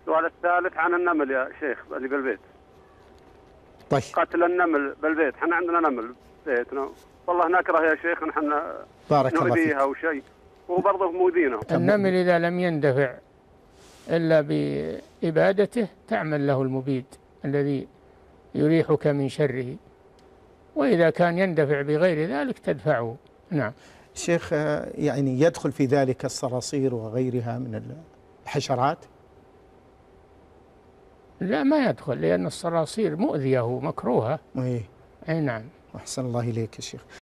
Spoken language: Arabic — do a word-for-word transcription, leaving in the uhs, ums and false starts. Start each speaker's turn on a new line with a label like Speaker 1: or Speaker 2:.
Speaker 1: السؤال الثالث عن النمل يا شيخ اللي بالبيت.
Speaker 2: طيب.
Speaker 1: قتل النمل بالبيت، احنا عندنا نمل بيتنا، والله نكره يا شيخ نحن
Speaker 2: بارك الله فيك.
Speaker 1: نؤذيها وشيء، وبرضه مؤذينا.
Speaker 3: النمل إذا لم يندفع إلا بإبادته تعمل له المبيد الذي يريحك من شره، وإذا كان يندفع بغير ذلك تدفعه. نعم.
Speaker 2: شيخ، يعني يدخل في ذلك الصراصير وغيرها من الحشرات؟
Speaker 3: لا ما يدخل، لأن الصراصير مؤذية ومكروهة.
Speaker 2: ايه.
Speaker 3: أي نعم.
Speaker 2: أحسن الله إليك يا شيخ.